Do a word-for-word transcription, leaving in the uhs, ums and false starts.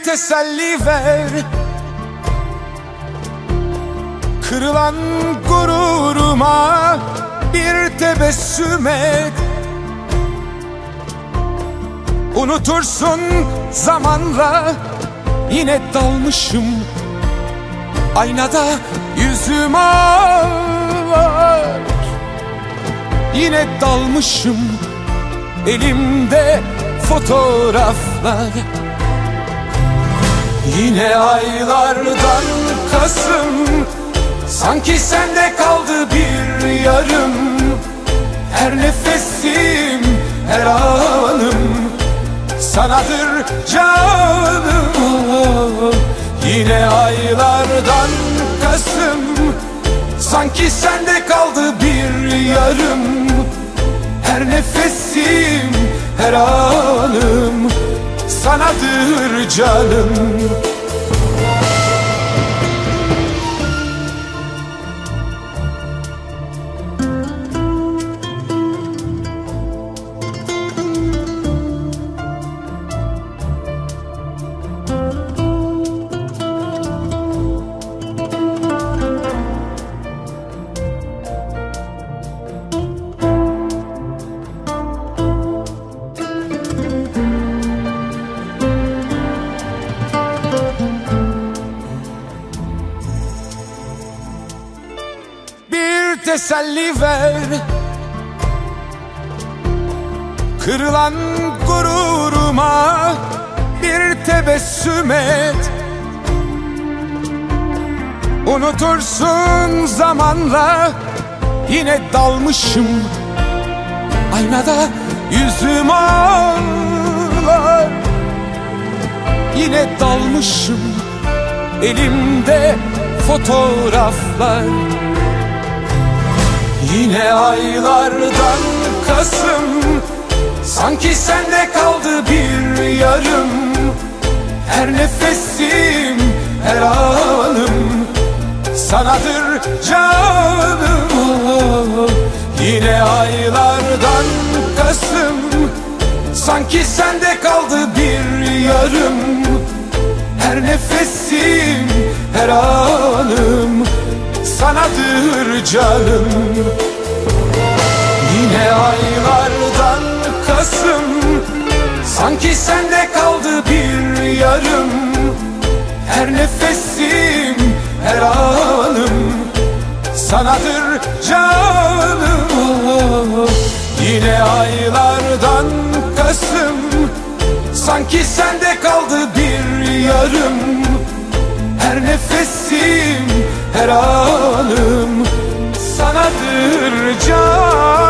teselli ver, kırılan gururuma bir tebessüm et. Unutursun zamanla, yine dalmışım aynada yüzüm ağlar. Yine dalmışım, elimde fotoğraflar. Yine aylardan Kasım, sanki sende kaldı bir yarım. Her nefesim, her anım sanadır canım. Yine aylardan Kasım, sanki sende kaldı bir yarım. Her nefesim, her anım sanadır canım. Teselli ver, kırılan gururuma bir tebessüm et. Unutursun zamanla, yine dalmışım aynada yüzüm ağlar. Yine dalmışım, elimde fotoğraflar. Yine aylardan Kasım, sanki sende kaldı bir yarım. Her nefesim, her anım sanadır canım. Yine aylardan Kasım, sanki sende kaldı bir yarım. Her nefesim, her anım sanadır canım. Yine aylardan Kasım, sanki sende kaldı bir yarım. Her nefesim, her anım sanadır canım. Yine aylardan Kasım, sanki sende kaldı bir yarım. Her nefesim, her anım sanadır canım.